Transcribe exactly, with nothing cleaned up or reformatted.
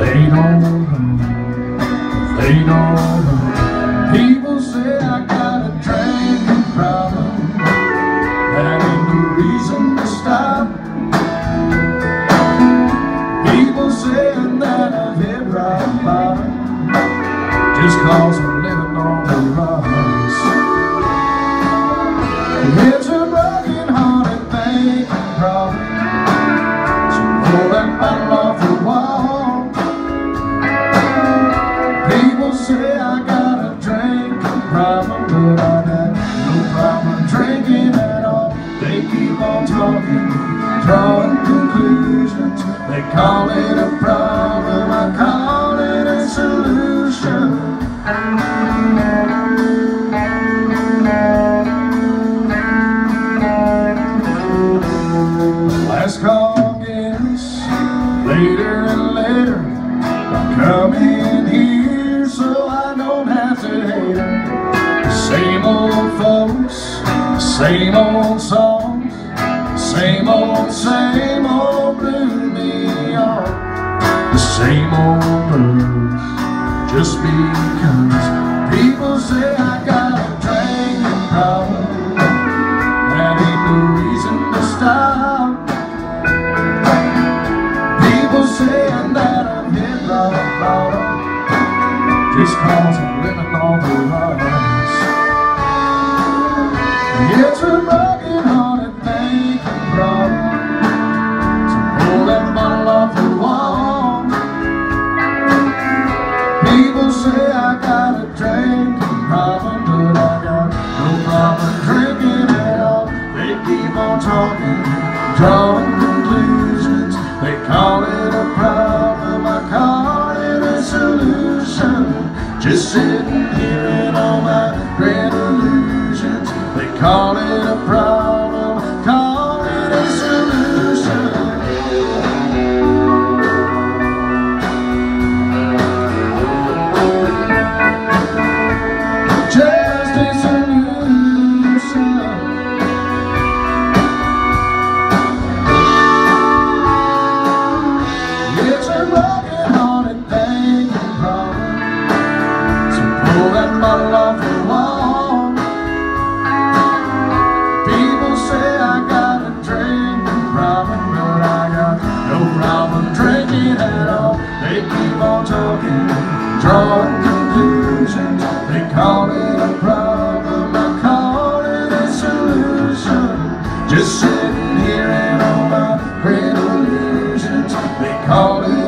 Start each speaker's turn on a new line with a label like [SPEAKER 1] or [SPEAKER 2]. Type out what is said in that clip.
[SPEAKER 1] They don't know, they don't know. People say I got a drinking problem. That ain't no reason to stop. People saying that I've hit rock bottom just cause I'm living on the rocks. It's a broken hearted thinking problem. So pull that bottle off the wall. People say I got a drinking problem, but I got no problem drinking at all. They keep on talking, drawing conclusions. They call it a problem, I call it a solution. Last call gets later and later. I come in here so I don't have to hate her. The same old folks, the same old songs, same old, same old blue neon, the same old blues. Just because people say I got a drinking problem, that ain't no reason to stop. People saying that I'm hit rock bottom just cause I'm living on the rocks. It's a broken hearted thinking problem. So pull that bottle off the wall. People say I got a drinking problem, but I got no problem drinking at all. They keep on talking, drawing conclusions. They call it a problem, I call it a solution. Just sitting here in all my great illusions. They call it a problem, call it a solution. Just a solution. It's a broken hearted thinking problem. So pull that bottle off the wall. People say I got a drinking problem, but I got no problem drinking at all. They keep on talking, drawing conclusions. They call it a problem, I call it a solution. Just sitting here in all my great illusions. They call it